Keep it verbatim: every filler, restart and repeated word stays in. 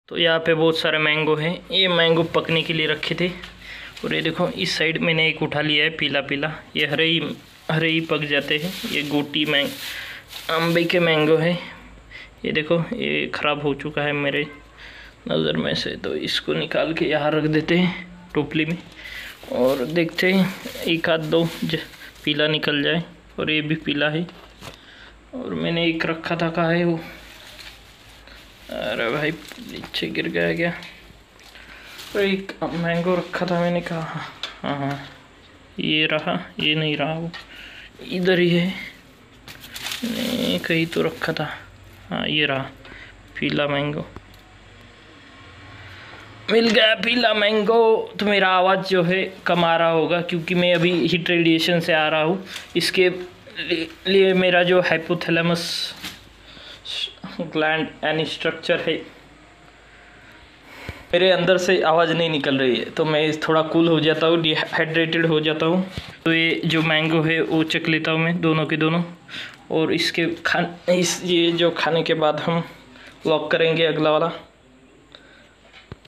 तो यहाँ पे बहुत सारे मैंगो हैं। ये मैंगो पकने के लिए रखे थे। और ये देखो इस साइड मैंने एक उठा लिया है पीला पीला। ये हरे ही हरे ही पक जाते हैं। ये गोटी मैंग अम्बे के मैंगो है। ये देखो ये ख़राब हो चुका है मेरे नज़र में से, तो इसको निकाल के यहाँ रख देते हैं टोपली में और देखते हैं एक आध दो पीला निकल जाए। और ये भी पीला है। और मैंने एक रखा था, कहाँ है वो? अरे भाई नीचे गिर गया क्या? और एक मैंगो रखा था मैंने, कहा हाँ हाँ ये रहा, ये नहीं रहा, वो इधर ही है। नहीं कहीं तो रखा था। हाँ ये रहा पीला मैंगो, मिल गया पीला मैंगो। तो मेरा आवाज़ जो है कम आ रहा होगा क्योंकि मैं अभी हीट रेडिएशन से आ रहा हूँ। इसके लिए मेरा जो हाइपोथैलेमस ग्लैंड एंड स्ट्रक्चर है, मेरे अंदर से आवाज़ नहीं निकल रही है, तो मैं थोड़ा कूल हो जाता हूँ, डिहाइड्रेटेड हो जाता हूँ। तो ये जो मैंगो है वो चख लेता हूँ मैं, दोनों के दोनों। और इसके खाने इस ये जो खाने के बाद हम लॉक करेंगे अगला वाला।